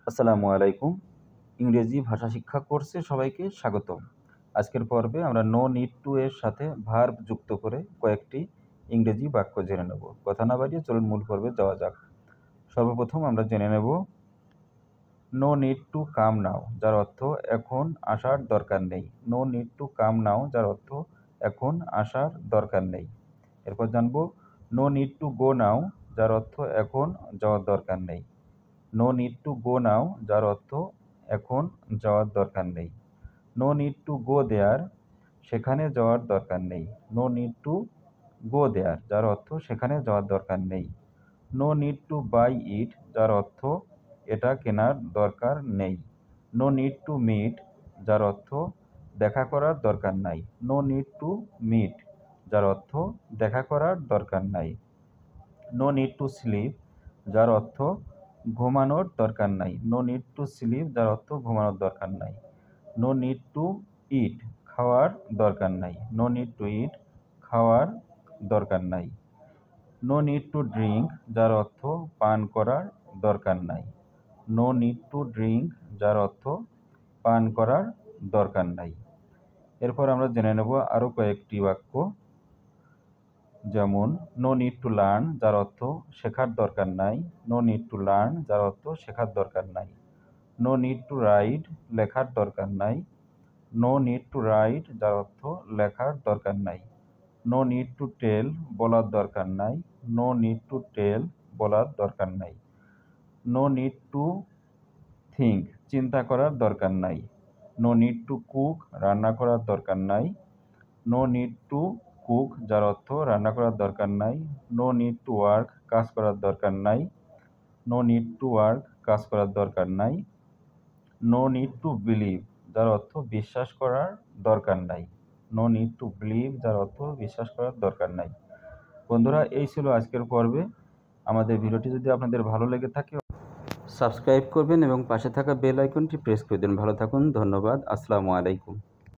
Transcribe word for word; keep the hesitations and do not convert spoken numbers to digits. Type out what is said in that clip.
আসসালামু আলাইকুম। ইংরেজি ভাষা শিক্ষা কোর্সে সবাইকে স্বাগতম। আজকের পর্বে আমরা নো নিড টু এর সাথে ভার্ব যুক্ত করে কয়েকটি ইংরেজি বাক্য জেনে নেব। কথা না বাড়িয়ে চলুন মূল পর্বে যাওয়া যাক। সর্বপ্রথম আমরা জেনে নেব no need to come now, যার অর্থ এখন আসার দরকার নেই। No need to come now, যার অর্থ এখন আসার দরকার নেই। এরপর জানব no need to go now, যার অর্থ এখন যাওয়ার দরকার নেই। No need to go now, যার অর্থ এখন যাওয়ার দরকার নেই। No need to go there, সেখানে যাওয়ার দরকার নেই। No need to go there, যার অর্থ সেখানে যাওয়ার দরকার নেই। No need to buy it, যার অর্থ এটা কেনার দরকার নেই। নো নিড টু মিট, যার অর্থ দেখা করার দরকার নাই। নো নিড টু মিট, যার অর্থ দেখা করার দরকার নাই। নো নিড টু স্লিপ, যার অর্থ ঘুমানোর দরকার নাই। নো নিড টু স্লিপ, যার অর্থ ঘুমানোর দরকার নাই। নো নিড টু ইট, খাওয়ার দরকার নাই। নো নিড টু ইট, খাওয়ার দরকার নাই। নো নিড টু ড্রিঙ্ক, যার অর্থ পান করার দরকার নাই। নো নিড টু ড্রিঙ্ক, যার অর্থ পান করার দরকার নাই। এরপর আমরা জেনে নেব আরও কয়েকটি বাক্য, যেমন নো নিড টু লার্ন, যার অর্থ শেখার দরকার নাই। নো নিড টু লার্ন, যার অর্থ শেখার দরকার নাই। নো নিড টু রাইট, লেখার দরকার নাই। নো নিড টু রাইট, যার অর্থ লেখার দরকার নাই। নো নিড টু টেল, বলার দরকার নাই। নো নিড টু টেল, বলার দরকার নাই। নো নিড টু থিঙ্ক, চিন্তা করার দরকার নাই। নো নিড টু কুক, রান্না করার দরকার নাই। নো নিড টু কুক, যার অর্থ রান্না করার দরকার নাই। নো নিড টু ওয়ার্ক, কাজ করার দরকার নাই। নো নিড টু ওয়ার্ক, কাজ করার দরকার নাই। নো নিড টু বিলিভ, যার অর্থ বিশ্বাস করার দরকার নাই। নো নিড টু বিলিভ, যার অর্থ বিশ্বাস করার দরকার নাই। বন্ধুরা, এই ছিল আজকের পর্বে। আমাদের ভিডিওটি যদি আপনাদের ভালো লেগে থাকে সাবস্ক্রাইব করবেন এবং পাশে থাকা বেল আইকনটি প্রেস করে দেন। ভালো থাকুন, ধন্যবাদ। আসসালামু আলাইকুম।